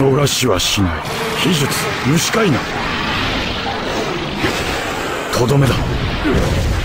逃しはしない。秘術虫飼いなとどめだ。